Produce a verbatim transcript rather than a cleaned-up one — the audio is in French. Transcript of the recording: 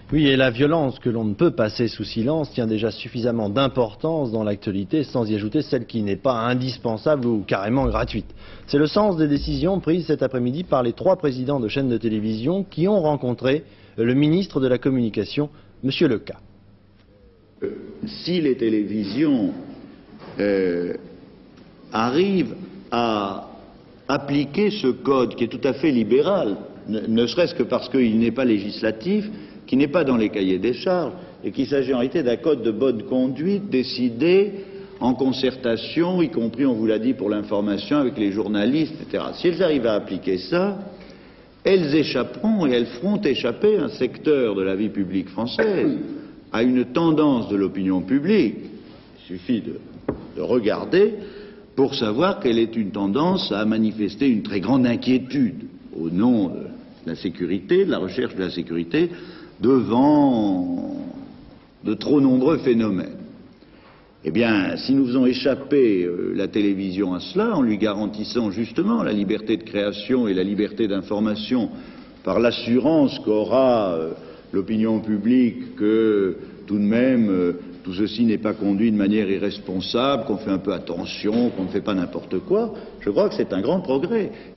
Oui, et la violence que l'on ne peut passer sous silence tient déjà suffisamment d'importance dans l'actualité, sans y ajouter celle qui n'est pas indispensable ou carrément gratuite. C'est le sens des décisions prises cet après-midi par les trois présidents de chaînes de télévision qui ont rencontré le ministre de la Communication, M. Lecas. Si les télévisions euh, arrivent à appliquer ce code qui est tout à fait libéral, ne, ne serait-ce que parce qu'il n'est pas législatif, qui n'est pas dans les cahiers des charges, et qu'il s'agit en réalité d'un code de bonne conduite décidé en concertation, y compris, on vous l'a dit, pour l'information avec les journalistes, et cetera. Si elles arrivent à appliquer ça, elles échapperont et elles feront échapper un secteur de la vie publique française à une tendance de l'opinion publique. Il suffit de, de regarder pour savoir qu'elle est une tendance à manifester une très grande inquiétude au nom de la sécurité, de la recherche de la sécurité, devant de trop nombreux phénomènes. Eh bien, si nous faisons échapper euh, la télévision à cela, en lui garantissant justement la liberté de création et la liberté d'information par l'assurance qu'aura euh, l'opinion publique que tout de même euh, tout ceci n'est pas conduit de manière irresponsable, qu'on fait un peu attention, qu'on ne fait pas n'importe quoi, je crois que c'est un grand progrès.